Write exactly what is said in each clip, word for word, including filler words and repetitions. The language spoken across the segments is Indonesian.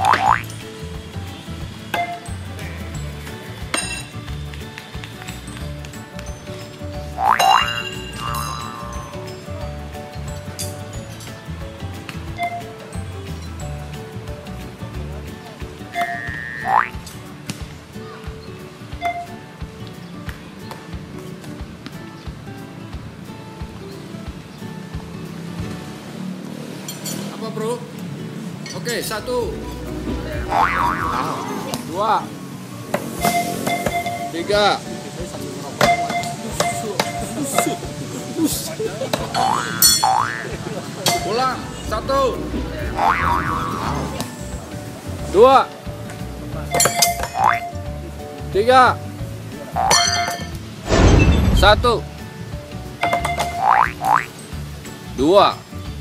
Apa bro? Oke, satu, dua, tiga, pulang, satu, dua, tiga, satu, dua,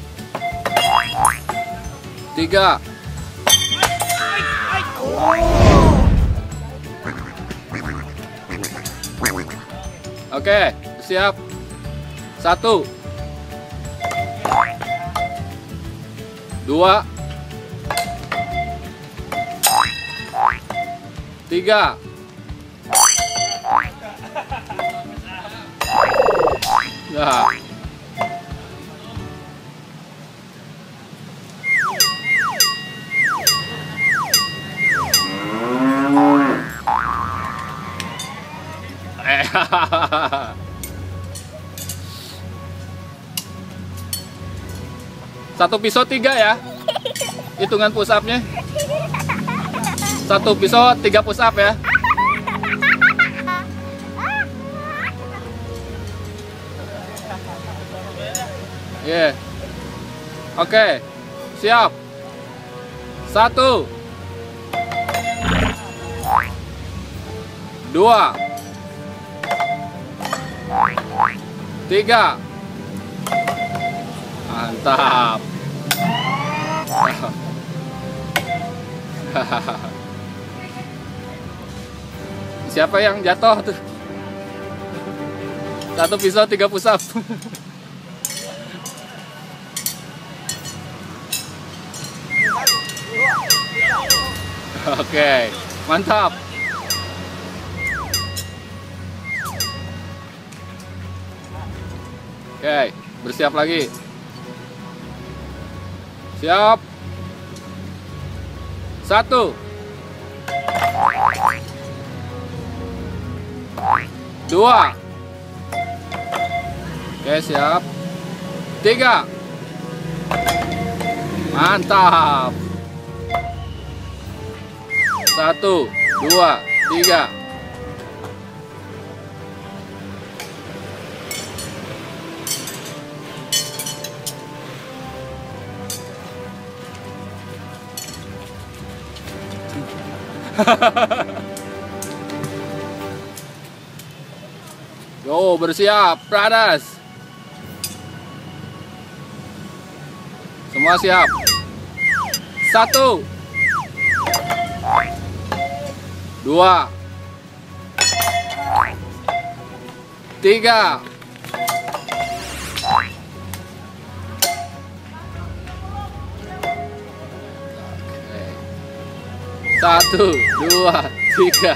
tiga. Oke, siap. Satu, dua, tiga. Nah. Satu pisau tiga ya, hitungan push up-nya. Satu pisau tiga push up ya. Yeah. Oke, siap. Satu, dua, tiga. Mantap. Siapa yang jatuh tuh? Satu pisau tiga push up. Oke, mantap. Oke, bersiap lagi. Siap. Satu, dua. Oke, siap. Tiga. Mantap. Satu, dua, tiga. Yo, bersiap, Pradas. Semua siap. Satu, dua, tiga. Satu, dua, tiga.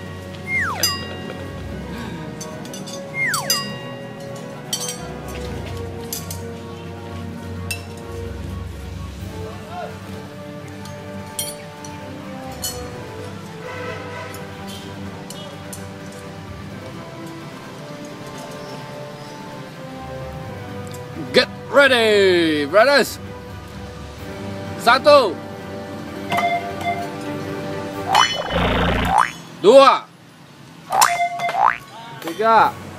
Get ready, brothers. Satu, dua, tiga.